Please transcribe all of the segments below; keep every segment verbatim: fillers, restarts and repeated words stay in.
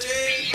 Jane.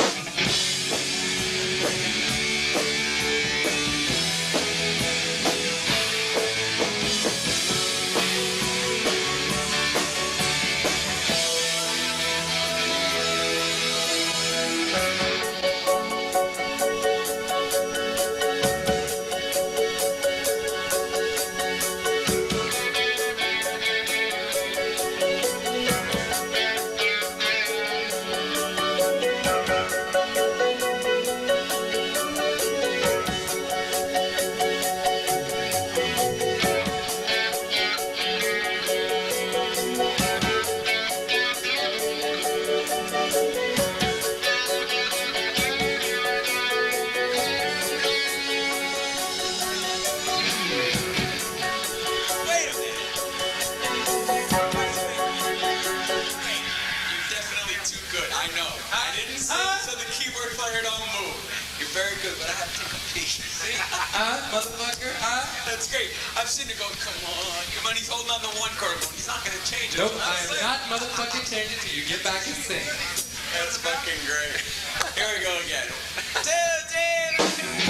Motherfucker, huh? That's great. I've seen it go, come on, come on. He's holding on to one chord. He's not going to change it. Nope, I am not motherfucking changing till you get back and sing. That's fucking great. Here we go again. Two,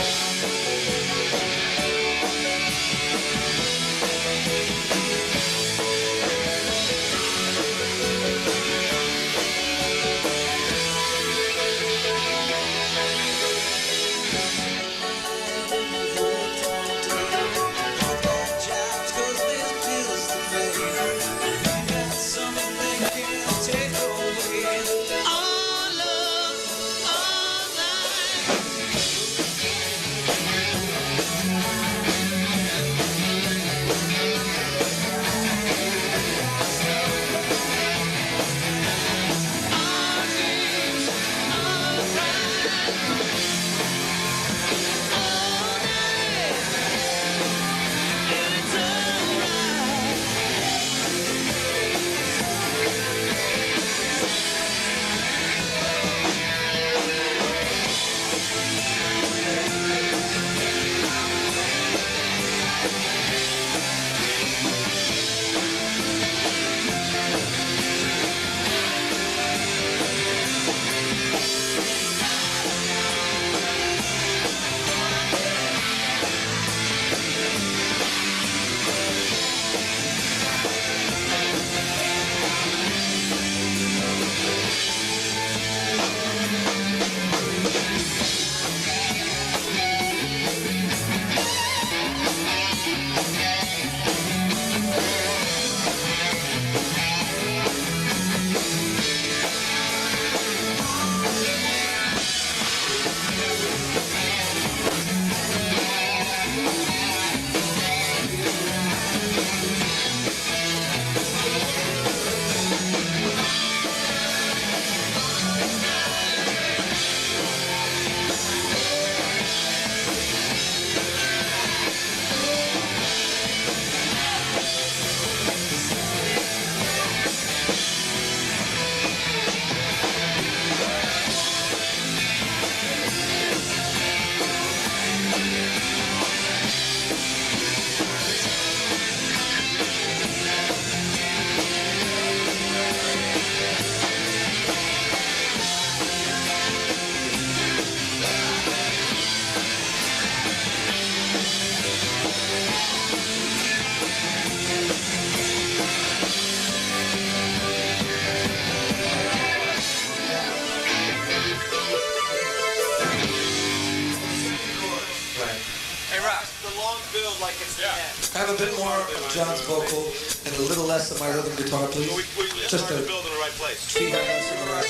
I have a bit more of John's vocal and a little less of my rhythm guitar, please. We, we, Just to a build in the right place. few hair less of my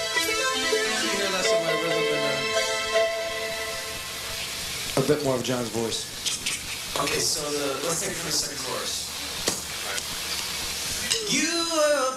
few hair less of my rhythm and uh, a bit more of John's voice. Okay, so the, let's take it from the second chorus. Right. You were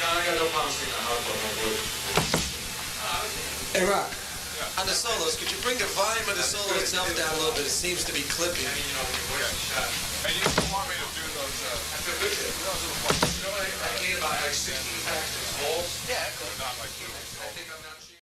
Hey, Rock. On the solos, could you bring the volume of the solo itself down a little bit? It seems to be clipping. And you don't want me to do those, uh, those little parts. You know what I, I need about like sixteen packs of balls? Yeah, not like little.